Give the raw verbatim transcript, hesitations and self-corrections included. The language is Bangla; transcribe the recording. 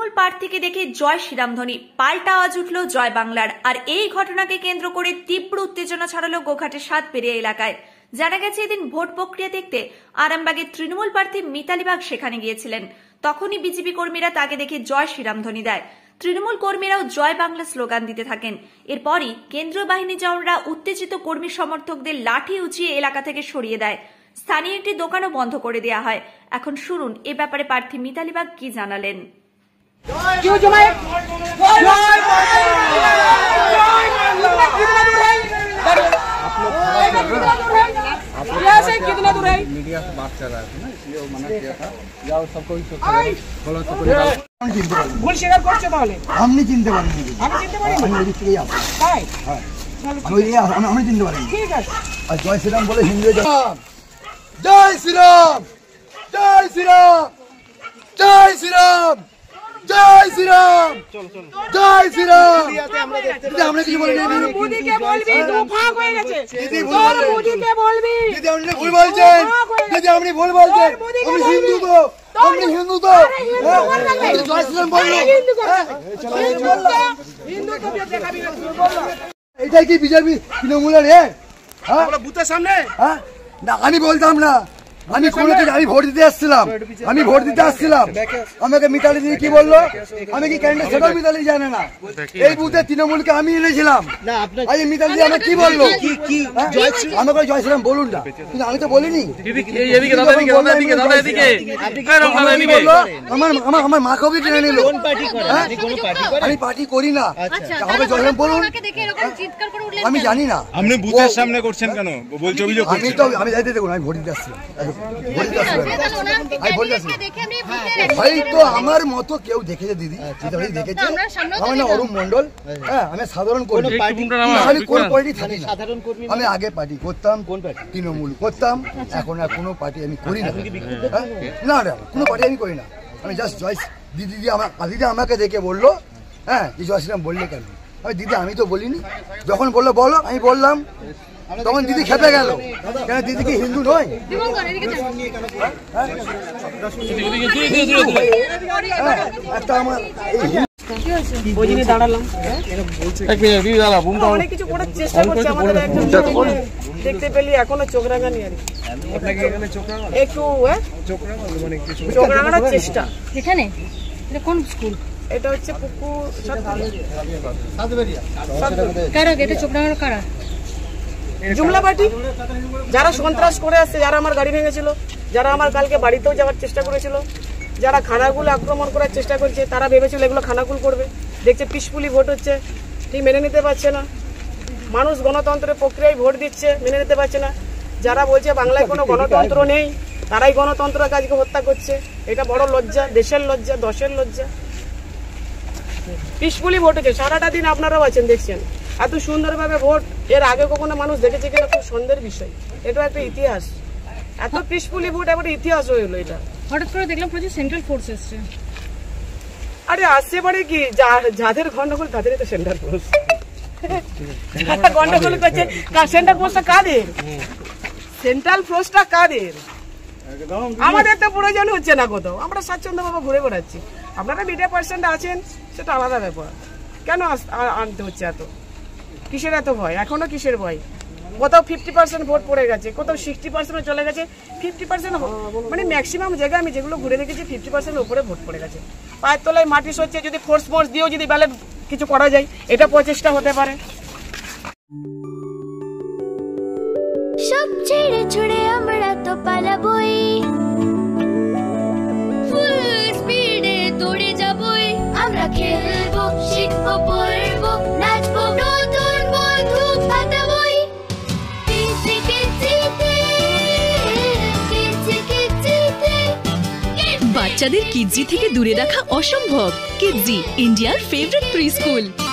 তৃণমূল প্রার্থীকে দেখে জয় শ্রীরামধ্বনি, পাল্টা আওয়াজ উঠল জয় বাংলার। আর এই ঘটনাকে কেন্দ্র করে তীব্র উত্তেজনা ছড়ালো গোঘাটের সাতপেরিয়া এলাকায়। জানা গেছে এদিন ভোট প্রক্রিয়া দেখতে আরামবাগের তৃণমূল প্রার্থী মিতালি বাগ সেখানে গিয়েছিলেন। তখনই বিজেপি কর্মীরা তাকে দেখে জয় শ্রীরামধ্বনি দেয়। তৃণমূল কর্মীরাও জয় বাংলা স্লোগান দিতে থাকেন। এরপরই কেন্দ্রীয় বাহিনী জওয়ানরা উত্তেজিত কর্মী সমর্থকদের লাঠি উঁচিয়ে এলাকা থেকে সরিয়ে দেয়। স্থানীয় একটি দোকানও বন্ধ করে দেওয়া হয়। এখন শুনুন এ ব্যাপারে প্রার্থী মিতালি বাগ কি জানালেন। कितना दूर है मीडिया से बात कर रहा है ना, इसलिए वो मना किया था। जाओ सबको ही बोलो सबको ভুল স্বীকার করছে। তাহলে আপনি চিনতে পারেন? আমি চিনতে পারি, আমি ওই দিক থেকেই আসি। তাই হ্যাঁ, আমি ওই আমি আমি চিনতে পারি। ঠিক আছে। আর জয় শ্রীরাম বলে হিন্দু জয় শ্রীরাম, জয় শ্রীরাম, জয় শ্রীরাম, জয় শ্রীরাম, জয় শ্রীরাম। দিদি আমরা কিছু বলি না। মোদিকে বলবি তো ফাঁক হয়ে গেছে। দিদি তোর মোদিকে বলবি। দিদি আপনি ভুল বলছেন। দিদি আপনি ভুল বলছেন। আমি হিন্দু তো, আমি হিন্দু তো। জয় শ্রীরাম বললো। হিন্দু তো দেখাবি না তুই বল। এটাই কি বিজেপি তৃণমূলের এ? হ্যাঁ আমরা বুথের সামনে। হ্যাঁ না আমি বলতাম না, আমি কোনোদিন আমি ভোট দিতে আসছিলাম, আমি ভোট দিতে আসছিলাম। আমাকে মিতালি দিদি কি বললো, আমি কি ক্যান্ডিডেট সেটাও মিতালি জানে না। এই বুথে তৃণমূলকে আমি এনেছিলাম। আজ মিতালি দিদি আমাকে কি বললো, আমাকে জয় শ্রীরাম বলুন না, কিন্তু আমি তো বলিনি। আমার আমার আমার মাকেও কি টেনে নিল। আমি পার্টি করি না, আমাকে জয় শ্রীরাম বলুন। আমি জানি না আপনি বুথের সামনে করছেন কেন বলছে অভিযোগ। আমি তো আমি যাইতে দেখুন, আমি ভোট দিতে আসছিলাম। ভাই তো আমার মতো কেউ দেখেছে দিদি, দেখেছে। আমার নাম অরুণ মন্ডল। হ্যাঁ আমি সাধারণ কর্মী, আমি কোন পার্টি থাকি না। আমি আগে পার্টি করতাম, তৃণমূল করতাম, এখন আর কোনো পার্টি আমি করি না। না না কোনো পার্টি আমি করি না। আমি জাস্ট জয় দিদি দিদি আমার দিদি আমাকে দেখে বললো হ্যাঁ যে জয় শ্রীরাম বললে কেন। আমি দিদি আমি তো বলিনি। যখন বললো বলো, আমি বললাম। তখন দিদি খেপে গেল, কেন দিদি কি হিন্দু নয়? একটা আমার দেখতে পেলি এখনো চোখ রাঙানি আর একটু চোখ রাঙানোর চেষ্টা। এখানে কোন স্কুল? এটা হচ্ছে পুকুর চোখ রাঙানো কারা? জুমলা পার্টি, যারা সন্ত্রাস করে আসছে, যারা আমার গাড়ি ভেঙেছিল, যারা আমার কালকে বাড়িতেও যাওয়ার চেষ্টা করেছিল, যারা খানাগুলো আক্রমণ করার চেষ্টা করছে, তারা ভেবেছিল এগুলো খানাগুল করবে। দেখছে পিসফুলি ভোট হচ্ছে, ঠিক মেনে নিতে পারছে না। মানুষ গণতন্ত্রের প্রক্রিয়ায় ভোট দিচ্ছে, মেনে নিতে পারছে না। যারা বলছে বাংলায় কোনো গণতন্ত্র নেই, তারাই গণতন্ত্র কাজকে হত্যা করছে। এটা বড় লজ্জা, দেশের লজ্জা, দশের লজ্জা। পিসফুলি ভোট হচ্ছে, সারাটা দিন আপনারাও আছেন দেখছেন। এত সুন্দরভাবে ভোট এর আগে কখনো মানুষ দেখেছে কিনা খুব সন্দেহের বিষয়। এটা একটা ইতিহাস, এত পিসফুলি ভোট এবার ইতিহাস হয়ে হলো। এটা হঠাৎ করে দেখলাম প্রচুর সেন্ট্রাল ফোর্স এসছে। আরে আসছে পরে কি, যাদের গন্ডগোল তাদেরই তো সেন্ট্রাল ফোর্স। যারা গন্ডগোল করছে সেন্ট্রাল ফোর্সটা কাদের? সেন্ট্রাল ফোর্সটা কাদের? আমাদের তো প্রয়োজন হচ্ছে না কোথাও, আমরা স্বাচ্ছন্দ্যভাবে ঘুরে বেড়াচ্ছি। আপনারা মিডিয়া পার্সেন্ট আছেন, সেটা আলাদা ব্যাপার। কেন আনতে হচ্ছে এত? কিসের এত ভয়? এখনো কিসের ভয়? কোথাও ফিফটি পার্সেন্ট ভোট পড়ে গেছে, কোথাও সিক্সটি পার্সেন্ট চলে গেছে, ফিফটি পার্সেন্ট মানে ম্যাক্সিমাম জায়গায় আমি যেগুলো ঘুরে দেখেছি ফিফটি পার্সেন্ট উপরে ভোট পড়ে গেছে। পায়ের তলায় মাটি সচ্ছে, যদি ফোর্স ফোর্স দিয়েও যদি ব্যালেট কিছু করা যায়, এটা প্রচেষ্টা হতে পারে। সব ছেড়ে ছুড়ে আমরা তো পালাবই, ফুল স্পিডে দৌড়ে যাবই। আমরা খেলবো, শিখবো, পড়বো, নাচবো, নতুন বন্ধু পাতাবই। বাচ্চাদের কিডজি থেকে দূরে রাখা অসম্ভব। কিডজি, ইন্ডিয়ার ফেভারিট প্রি স্কুল।